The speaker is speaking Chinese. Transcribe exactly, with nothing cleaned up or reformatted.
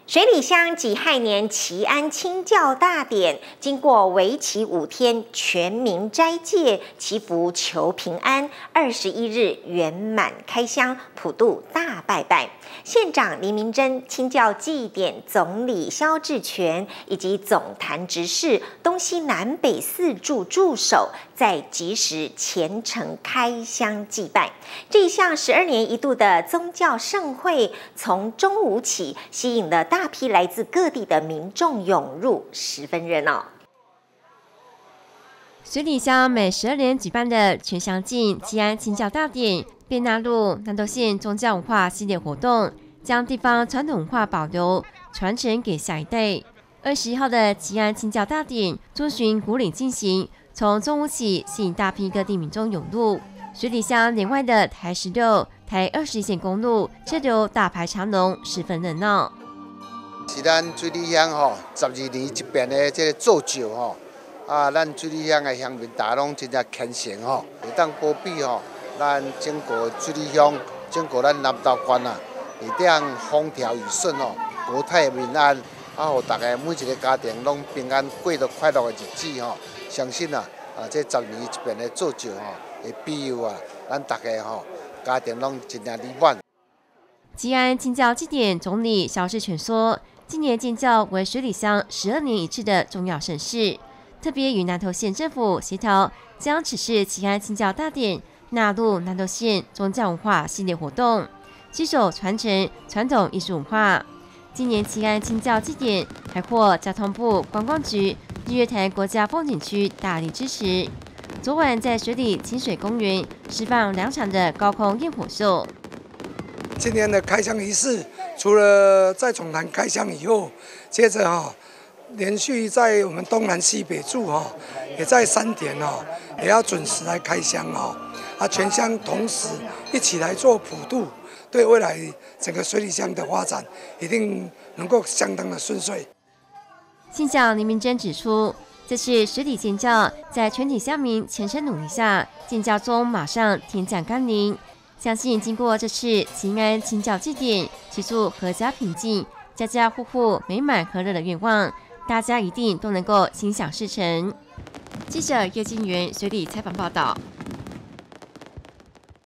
水里乡己亥年祈安清教大典，经过为期五天全民斋戒、祈福求平安，二十一日圆满开箱普渡大拜拜。县长林明珍、清教祭典总理萧志全以及总坛执事、东西南北四柱助手，在即时虔诚开箱祭拜。这一项十二年一度的宗教盛会，从中午起吸引了大批来自各地的民众涌入，十分热闹。 水里乡每十二年举办的全乡祭祈安清教大典，便纳入南投县宗教文化系列活动，将地方传统文化保留传承给下一代。二十一号的祈安清教大典遵循古礼进行，从中午起吸引大批各地民众涌入。水里乡连外的台十六、台二十一线公路车流大排长龙，十分热闹。 是咱水里乡吼，十二年一变的这个造就吼，啊，咱水里乡的乡民大家拢真正虔诚吼，会当保庇吼，咱整个水里乡，整个咱南投县啊，会当风调雨顺吼，国泰民安，啊，互大家每一个家庭拢平安过着快乐的日子吼。相信啊，啊，这十年一变的造就吼，会庇佑啊，咱大家吼，家庭拢真正美满。 祈安清教祭典总理萧志全说，今年建教为水里乡十二年一次的重要盛事，特别与南投县政府协调，将此次祈安清教大典纳入南投县宗教文化系列活动，携手传承传统艺术文化。今年祈安清教祭典还获交通部观光局日月潭国家风景区大力支持。昨晚在水里清水公园释放两场的高空焰火秀。 今年的开箱仪式，除了在总坛开箱以后，接着哈、哦，连续在我们东南西北处哈、哦，也在三点哦，也要准时来开箱哦。啊，全乡同时一起来做普渡，对未来整个水里乡的发展一定能够相当的顺遂。 县长林明珍指出，这次水里建教在全体乡民全身努力下，建教中马上天降甘霖。相信经过这次祈安清教祭典，祈祝阖家平静、家家户户美满和乐的愿望，大家一定都能够心想事成。记者叶金元水里采访报道。